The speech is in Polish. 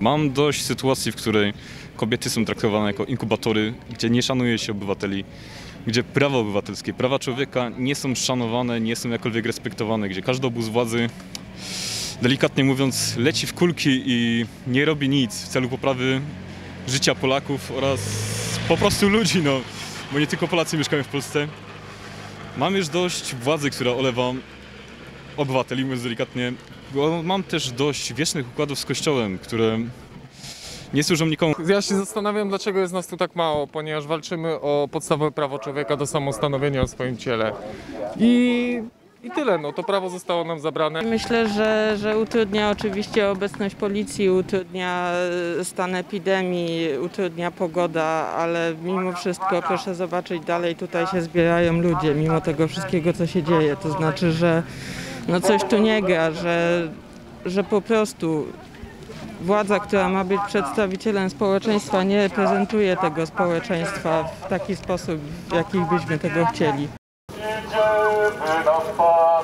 Mam dość sytuacji, w której kobiety są traktowane jako inkubatory, gdzie nie szanuje się obywateli, gdzie prawa obywatelskie, prawa człowieka nie są szanowane, nie są jakkolwiek respektowane, gdzie każdy obóz władzy, delikatnie mówiąc, leci w kulki i nie robi nic w celu poprawy życia Polaków oraz po prostu ludzi, bo nie tylko Polacy mieszkają w Polsce. Mam już dość władzy, która olewa obywateli, mówiąc delikatnie. Mam też dość wiecznych układów z Kościołem, które nie służą nikomu. Ja się zastanawiam, dlaczego jest nas tu tak mało, ponieważ walczymy o podstawowe prawo człowieka do samostanowienia o swoim ciele. I tyle, to prawo zostało nam zabrane. Myślę, że utrudnia oczywiście obecność policji, utrudnia stan epidemii, utrudnia pogoda, ale mimo wszystko proszę zobaczyć, dalej tutaj się zbierają ludzie, mimo tego wszystkiego, co się dzieje. To znaczy, że coś tu nie gra, że po prostu władza, która ma być przedstawicielem społeczeństwa, nie reprezentuje tego społeczeństwa w taki sposób, w jaki byśmy tego chcieli. Idziemy na spacer.